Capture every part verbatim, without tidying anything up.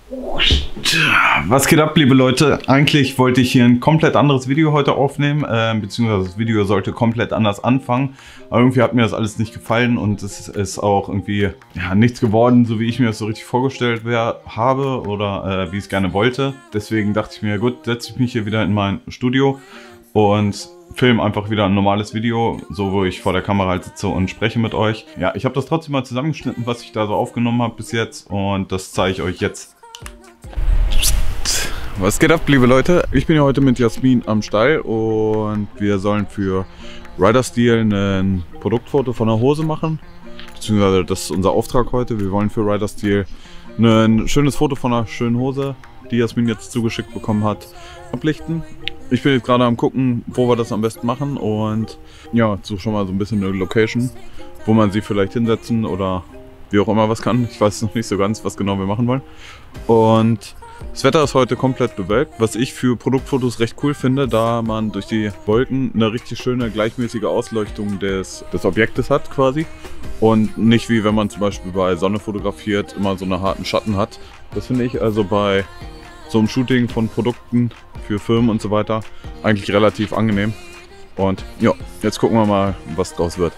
Was geht ab, liebe Leute? Eigentlich wollte ich hier ein komplett anderes Video heute aufnehmen, äh, beziehungsweise das Video sollte komplett anders anfangen. Aber irgendwie hat mir das alles nicht gefallen und es ist auch irgendwie ja, nichts geworden, so wie ich mir das so richtig vorgestellt wär, habe oder äh, wie ich es gerne wollte. Deswegen dachte ich mir, gut, setze ich mich hier wieder in mein Studio und film einfach wieder ein normales Video, so wo ich vor der Kamera halt sitze und spreche mit euch. Ja, ich habe das trotzdem mal zusammengeschnitten, was ich da so aufgenommen habe bis jetzt und das zeige ich euch jetzt. Was geht ab, liebe Leute? Ich bin ja heute mit Jasmin am Stall und wir sollen für Rider Steel ein Produktfoto von der Hose machen. Beziehungsweise das ist unser Auftrag heute. Wir wollen für Rider Steel ein schönes Foto von einer schönen Hose, die Jasmin jetzt zugeschickt bekommen hat, ablichten. Ich bin jetzt gerade am gucken, wo wir das am besten machen und ja, suche schon mal so ein bisschen eine Location, wo man sie vielleicht hinsetzen oder wie auch immer was kann. Ich weiß noch nicht so ganz, was genau wir machen wollen. Und das Wetter ist heute komplett bewölkt, was ich für Produktfotos recht cool finde, da man durch die Wolken eine richtig schöne gleichmäßige Ausleuchtung des, des Objektes hat quasi. Und nicht wie wenn man zum Beispiel bei Sonne fotografiert, immer so einen harten Schatten hat. Das finde ich also bei so einem Shooting von Produkten für Firmen und so weiter eigentlich relativ angenehm. Und ja, jetzt gucken wir mal, was draus wird.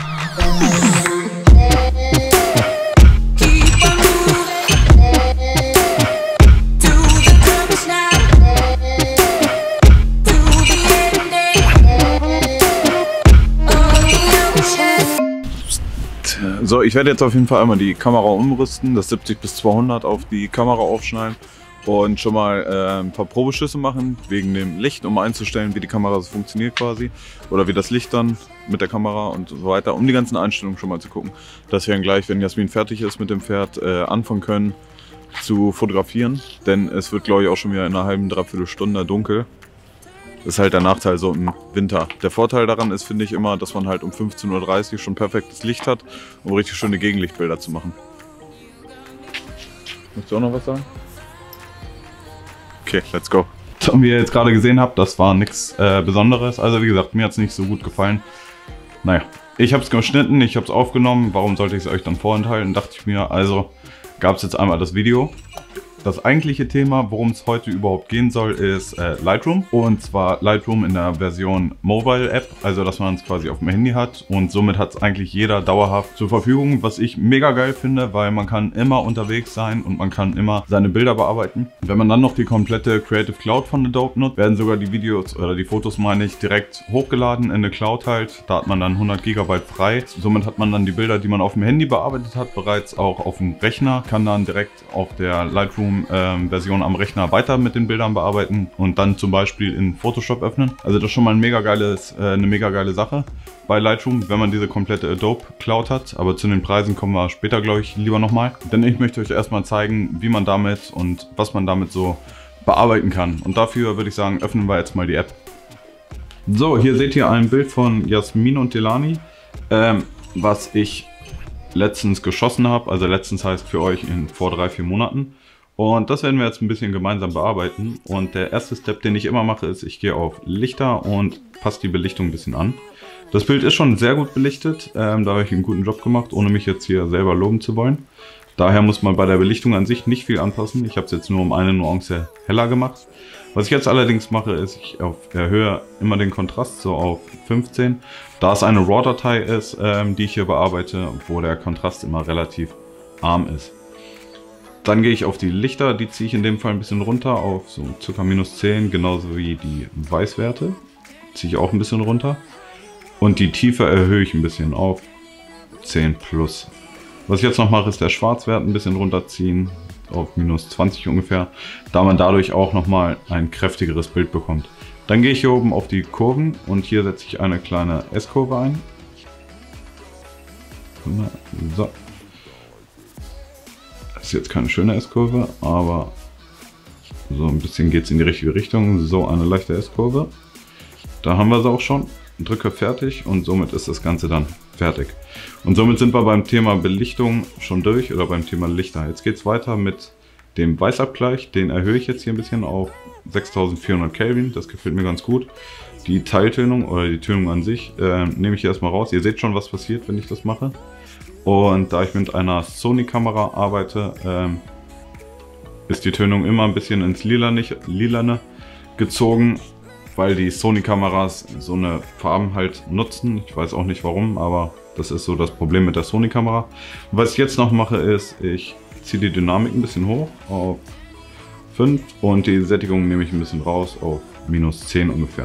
So, ich werde jetzt auf jeden Fall einmal die Kamera umrüsten, das siebzig bis zweihundert auf die Kamera aufschneiden und schon mal äh, ein paar Probeschüsse machen wegen dem Licht, um einzustellen, wie die Kamera so funktioniert quasi oder wie das Licht dann mit der Kamera und so weiter, um die ganzen Einstellungen schon mal zu gucken, dass wir dann gleich, wenn Jasmin fertig ist mit dem Pferd, äh, anfangen können zu fotografieren, denn es wird, glaube ich, auch schon wieder in einer halben, dreiviertel Stunde dunkel. Das ist halt der Nachteil so im Winter. Der Vorteil daran ist, finde ich immer, dass man halt um fünfzehn Uhr dreißig schon perfektes Licht hat, um richtig schöne Gegenlichtbilder zu machen. Möchtest du auch noch was sagen? Okay, let's go. Und wie ihr jetzt gerade gesehen habt, das war nichts äh, Besonderes. Also wie gesagt, mir hat es nicht so gut gefallen. Naja, ich habe es geschnitten, ich habe es aufgenommen. Warum sollte ich es euch dann vorenthalten? Dachte ich mir, also gab es jetzt einmal das Video. Das eigentliche Thema, worum es heute überhaupt gehen soll, ist äh, Lightroom. Und zwar Lightroom in der Version Mobile App, also dass man es quasi auf dem Handy hat. Und somit hat es eigentlich jeder dauerhaft zur Verfügung, was ich mega geil finde, weil man kann immer unterwegs sein und man kann immer seine Bilder bearbeiten. Wenn man dann noch die komplette Creative Cloud von Adobe nutzt, werden sogar die Videos oder die Fotos, meine ich, direkt hochgeladen in eine Cloud halt. Da hat man dann hundert Gigabyte frei. Somit hat man dann die Bilder, die man auf dem Handy bearbeitet hat, bereits auch auf dem Rechner, kann dann direkt auf der Lightroom Version am Rechner weiter mit den Bildern bearbeiten und dann zum Beispiel in Photoshop öffnen. Also das ist schon mal ein mega geiles, äh, eine mega geile Sache bei Lightroom, wenn man diese komplette Adobe Cloud hat. Aber zu den Preisen kommen wir später, glaube ich, lieber nochmal. Denn ich möchte euch erstmal zeigen, wie man damit und was man damit so bearbeiten kann. Und dafür würde ich sagen, öffnen wir jetzt mal die App. So, hier seht ihr ein Bild von Jasmin und Delani, ähm, was ich letztens geschossen habe. Also letztens heißt für euch in vor drei, vier Monaten. Und das werden wir jetzt ein bisschen gemeinsam bearbeiten. Und der erste Step, den ich immer mache, ist, ich gehe auf Lichter und passe die Belichtung ein bisschen an. Das Bild ist schon sehr gut belichtet, ähm, da habe ich einen guten Job gemacht, ohne mich jetzt hier selber loben zu wollen. Daher muss man bei der Belichtung an sich nicht viel anpassen. Ich habe es jetzt nur um eine Nuance heller gemacht. Was ich jetzt allerdings mache, ist, ich auf, erhöhe immer den Kontrast so auf fünfzehn. Da es eine RAW-Datei ist, ähm, die ich hier bearbeite, wo der Kontrast immer relativ arm ist. Dann gehe ich auf die Lichter, die ziehe ich in dem Fall ein bisschen runter auf so ca. minus zehn, genauso wie die Weißwerte. Ziehe ich auch ein bisschen runter. Und die Tiefe erhöhe ich ein bisschen auf zehn plus. Was ich jetzt noch mache, ist der Schwarzwert ein bisschen runterziehen, auf minus zwanzig ungefähr, da man dadurch auch nochmal ein kräftigeres Bild bekommt. Dann gehe ich hier oben auf die Kurven und hier setze ich eine kleine S-Kurve ein. So. Das ist jetzt keine schöne S-Kurve, aber so ein bisschen geht es in die richtige Richtung. So eine leichte S-Kurve. Da haben wir sie auch schon. Drücke fertig und somit ist das Ganze dann fertig. Und somit sind wir beim Thema Belichtung schon durch oder beim Thema Lichter. Jetzt geht es weiter mit dem Weißabgleich. Den erhöhe ich jetzt hier ein bisschen auf sechstausendvierhundert Kelvin. Das gefällt mir ganz gut. Die Teiltönung oder die Tönung an sich äh, nehme ich hier erstmal raus. Ihr seht schon, was passiert, wenn ich das mache. Und da ich mit einer Sony-Kamera arbeite, ähm, ist die Tönung immer ein bisschen ins Lilane, Lilane gezogen, weil die Sony-Kameras so eine Farben halt nutzen. Ich weiß auch nicht warum, aber das ist so das Problem mit der Sony-Kamera. Was ich jetzt noch mache ist, ich ziehe die Dynamik ein bisschen hoch auf fünf und die Sättigung nehme ich ein bisschen raus auf minus zehn ungefähr.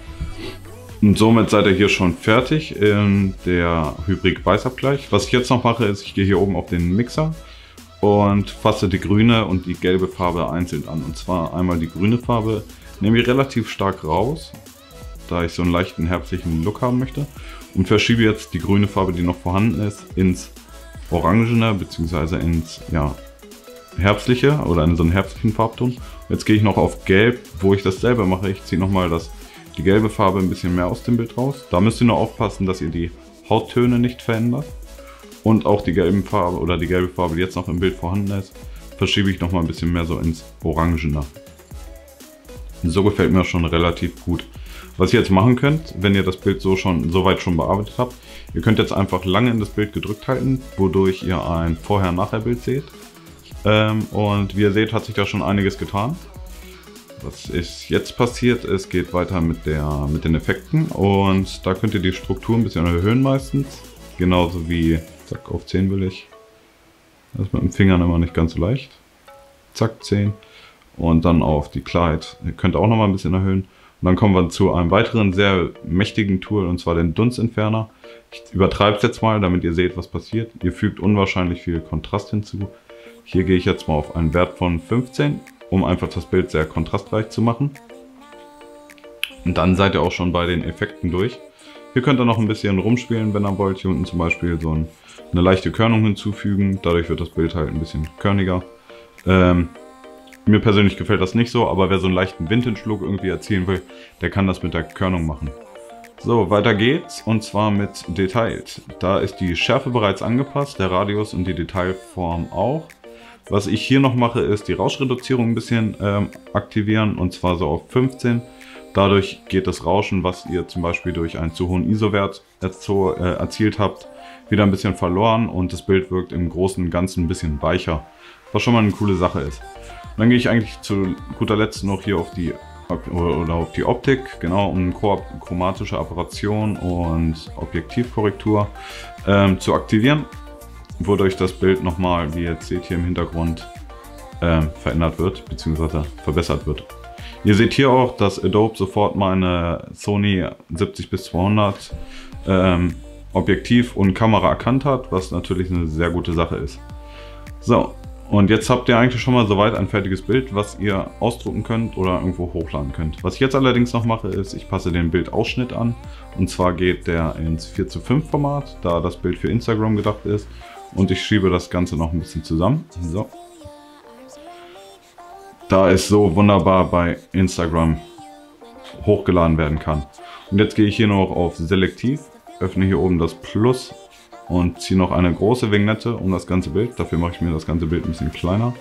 Und somit seid ihr hier schon fertig in der Hybrid-Weißabgleich. Was ich jetzt noch mache ist, ich gehe hier oben auf den Mixer und fasse die grüne und die gelbe Farbe einzeln an. Und zwar einmal die grüne Farbe nehme ich relativ stark raus, da ich so einen leichten herbstlichen Look haben möchte. Und verschiebe jetzt die grüne Farbe, die noch vorhanden ist, ins Orangene bzw. ins ja, herbstliche oder in so einen herbstlichen Farbton. Jetzt gehe ich noch auf Gelb, wo ich dasselbe mache. Ich ziehe nochmal das, die gelbe Farbe ein bisschen mehr aus dem Bild raus. Da müsst ihr nur aufpassen, dass ihr die Hauttöne nicht verändert. Und auch die gelbe Farbe oder die gelbe Farbe, die jetzt noch im Bild vorhanden ist, verschiebe ich nochmal ein bisschen mehr so ins Orangene. So gefällt mir schon relativ gut. Was ihr jetzt machen könnt, wenn ihr das Bild so schon so weit schon bearbeitet habt, ihr könnt jetzt einfach lange in das Bild gedrückt halten, wodurch ihr ein Vorher-Nachher-Bild seht. Ähm, und wie ihr seht, hat sich da schon einiges getan. Was ist jetzt passiert? Es geht weiter mit, der, mit den Effekten und da könnt ihr die Struktur ein bisschen erhöhen meistens. Genauso wie, zack, auf zehn will ich. Das ist mit dem Fingern immer nicht ganz so leicht. Zack, zehn. Und dann auf die Klarheit. Ihr könnt auch noch mal ein bisschen erhöhen. Und dann kommen wir zu einem weiteren sehr mächtigen Tool, und zwar den Dunstentferner. Ich übertreibe es jetzt mal, damit ihr seht, was passiert. Ihr fügt unwahrscheinlich viel Kontrast hinzu. Hier gehe ich jetzt mal auf einen Wert von fünfzehn, um einfach das Bild sehr kontrastreich zu machen. Und dann seid ihr auch schon bei den Effekten durch. Hier könnt ihr noch ein bisschen rumspielen, wenn ihr wollt. Hier unten zum Beispiel so ein, eine leichte Körnung hinzufügen. Dadurch wird das Bild halt ein bisschen körniger. Ähm, Mir persönlich gefällt das nicht so, aber wer so einen leichten Vintage-Look irgendwie erzielen will, der kann das mit der Körnung machen. So, weiter geht's und zwar mit Details. Da ist die Schärfe bereits angepasst, der Radius und die Detailform auch. Was ich hier noch mache, ist die Rauschreduzierung ein bisschen ähm, aktivieren und zwar so auf fünfzehn. Dadurch geht das Rauschen, was ihr zum Beispiel durch einen zu hohen I S O-Wert erzo- äh, erzielt habt, wieder ein bisschen verloren und das Bild wirkt im Großen und Ganzen ein bisschen weicher, was schon mal eine coole Sache ist. Und dann gehe ich eigentlich zu guter Letzt noch hier auf die, oder auf die Optik, genau, um chromatische Apparation und Objektivkorrektur ähm, zu aktivieren, wodurch das Bild nochmal, wie ihr jetzt seht hier im Hintergrund, ähm, verändert wird bzw. verbessert wird. Ihr seht hier auch, dass Adobe sofort meine Sony siebzig bis zweihundert ähm, Objektiv und Kamera erkannt hat, was natürlich eine sehr gute Sache ist. So. Und jetzt habt ihr eigentlich schon mal soweit ein fertiges Bild, was ihr ausdrucken könnt oder irgendwo hochladen könnt. Was ich jetzt allerdings noch mache, ist, ich passe den Bildausschnitt an. Und zwar geht der ins vier zu fünf Format, da das Bild für Instagram gedacht ist. Und ich schiebe das Ganze noch ein bisschen zusammen. So. Da es so wunderbar bei Instagram hochgeladen werden kann. Und jetzt gehe ich hier noch auf Selektiv, öffne hier oben das Plus und ziehe noch eine große Vignette um das ganze Bild. Dafür mache ich mir das ganze Bild ein bisschen kleiner,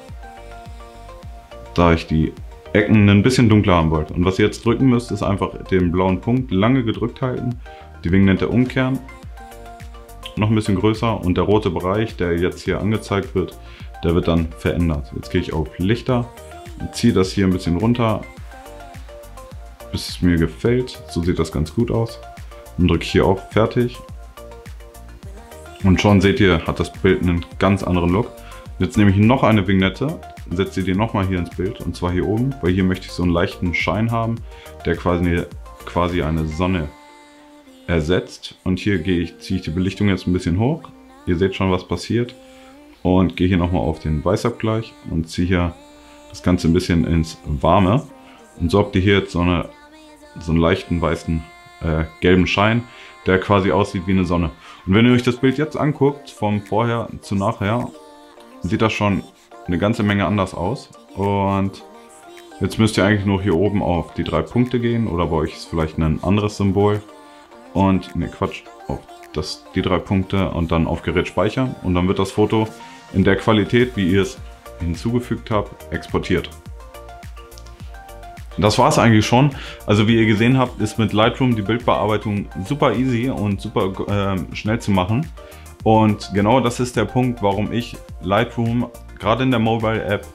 da ich die Ecken ein bisschen dunkler haben wollte. Und was ihr jetzt drücken müsst, ist einfach den blauen Punkt lange gedrückt halten, die Vignette umkehren, noch ein bisschen größer und der rote Bereich, der jetzt hier angezeigt wird, der wird dann verändert. Jetzt gehe ich auf Lichter und ziehe das hier ein bisschen runter, bis es mir gefällt. So sieht das ganz gut aus. Und drücke hier auf Fertig. Und schon seht ihr, hat das Bild einen ganz anderen Look. Jetzt nehme ich noch eine Vignette, setze die nochmal hier ins Bild und zwar hier oben, weil hier möchte ich so einen leichten Schein haben, der quasi, quasi eine Sonne ersetzt. Und hier gehe ich, ziehe ich die Belichtung jetzt ein bisschen hoch. Ihr seht schon, was passiert. Und gehe hier nochmal auf den Weißabgleich und ziehe hier das Ganze ein bisschen ins Warme. Und so habt ihr hier jetzt so, eine, so einen leichten weißen äh, gelben Schein, der quasi aussieht wie eine Sonne. Und wenn ihr euch das Bild jetzt anguckt, vom Vorher zu Nachher, sieht das schon eine ganze Menge anders aus. Und jetzt müsst ihr eigentlich nur hier oben auf die drei Punkte gehen oder bei euch ist vielleicht ein anderes Symbol. Und, ne Quatsch, auf das, die drei Punkte und dann auf Gerät speichern. Und dann wird das Foto in der Qualität, wie ihr es hinzugefügt habt, exportiert. Das war es eigentlich schon. Also wie ihr gesehen habt, ist mit Lightroom die Bildbearbeitung super easy und super äh, schnell zu machen. Und genau das ist der Punkt, warum ich Lightroom gerade in der Mobile App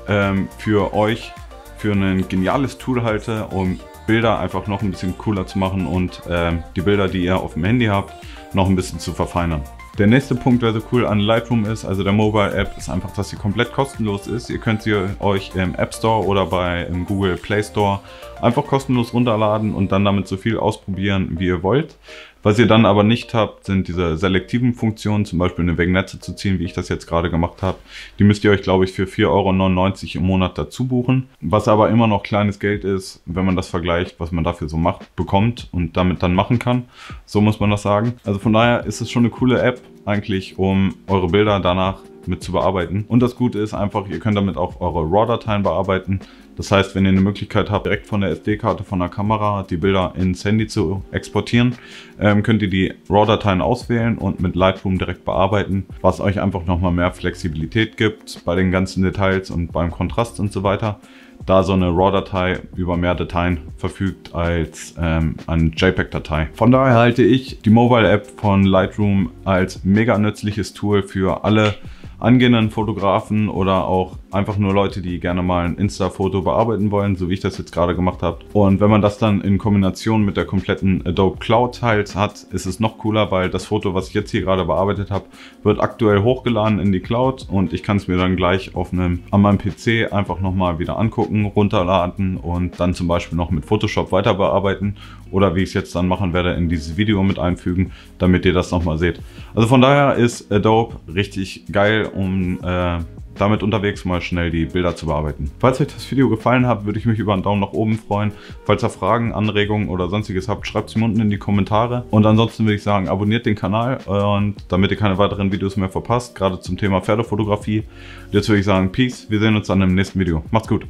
ähm, für euch für ein geniales Tool halte, um Bilder einfach noch ein bisschen cooler zu machen und ähm, die Bilder, die ihr auf dem Handy habt, noch ein bisschen zu verfeinern. Der nächste Punkt, der so cool an Lightroom ist, also der Mobile App, ist einfach, dass sie komplett kostenlos ist. Ihr könnt sie euch im App Store oder bei im Google Play Store einfach kostenlos runterladen und dann damit so viel ausprobieren, wie ihr wollt. Was ihr dann aber nicht habt, sind diese selektiven Funktionen, zum Beispiel eine Vignette zu ziehen, wie ich das jetzt gerade gemacht habe. Die müsst ihr euch, glaube ich, für vier Euro neunundneunzig im Monat dazu buchen. Was aber immer noch kleines Geld ist, wenn man das vergleicht, was man dafür so macht, bekommt und damit dann machen kann. So muss man das sagen. Also von daher ist es schon eine coole App eigentlich, um eure Bilder danach mit zu bearbeiten. Und das Gute ist einfach, ihr könnt damit auch eure RAW-Dateien bearbeiten. Das heißt, wenn ihr eine Möglichkeit habt, direkt von der S D-Karte von der Kamera die Bilder ins Handy zu exportieren, ähm, könnt ihr die RAW-Dateien auswählen und mit Lightroom direkt bearbeiten, was euch einfach nochmal mehr Flexibilität gibt bei den ganzen Details und beim Kontrast und so weiter, da so eine RAW-Datei über mehr Dateien verfügt als ähm, eine JPEG-Datei. Von daher halte ich die Mobile-App von Lightroom als mega nützliches Tool für alle angehenden Fotografen oder auch einfach nur Leute, die gerne mal ein Insta-Foto bearbeiten wollen, so wie ich das jetzt gerade gemacht habe. Und wenn man das dann in Kombination mit der kompletten Adobe Cloud Tiles hat, ist es noch cooler, weil das Foto, was ich jetzt hier gerade bearbeitet habe, wird aktuell hochgeladen in die Cloud und ich kann es mir dann gleich auf einem, an meinem P C einfach nochmal wieder angucken, runterladen und dann zum Beispiel noch mit Photoshop weiter bearbeiten oder wie ich es jetzt dann machen werde, in dieses Video mit einfügen, damit ihr das nochmal seht. Also von daher ist Adobe richtig geil, um äh, damit unterwegs mal schnell die Bilder zu bearbeiten. Falls euch das Video gefallen hat, würde ich mich über einen Daumen nach oben freuen. Falls ihr Fragen, Anregungen oder sonstiges habt, schreibt es mir unten in die Kommentare. Und ansonsten würde ich sagen, abonniert den Kanal, und damit ihr keine weiteren Videos mehr verpasst, gerade zum Thema Pferdefotografie. Jetzt würde ich sagen, Peace, wir sehen uns dann im nächsten Video. Macht's gut!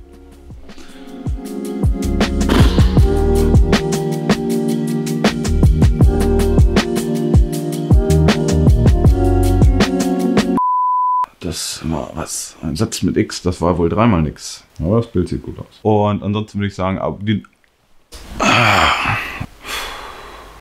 Das war was. Ein Satz mit X, das war wohl dreimal nix. Aber das Bild sieht gut aus. Und ansonsten würde ich sagen, ab die. Ah.